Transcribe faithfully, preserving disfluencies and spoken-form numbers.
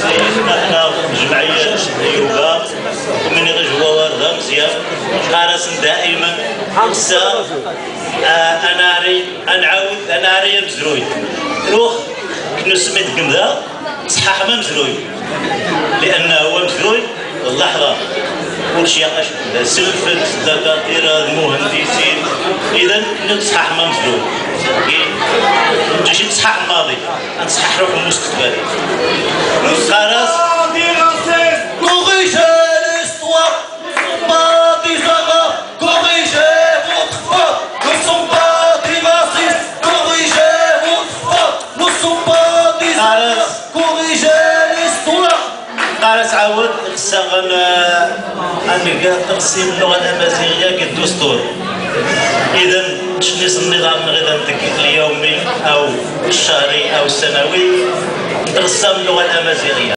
احنا جمعيه يوغا ومن غجوه وارده مزيان حرس دائما خمسه انا ري نعاود انا ري مزروي روح كنو سميت كندا صحاح ما مزروي لانه هو مزروي واللحظه كل شيء سلفت الدكاتره المهندسين اذا نصحح ما مزروي ماشي تصحح الماضي نصحح روح المستقبل خلاص corrigez l'histoire pas des arabes corrigez votre faute ne sont pas des racistes corrigez votre faute ne sont pas des arabes corrigez l'histoire خلاص عاود خصها غنلقى تقسيم اللغه الامازيغيه كالدستور اذا تشنيس النظام غدا اليومي او الشهري او السنوي تقسم اللغه الامازيغيه.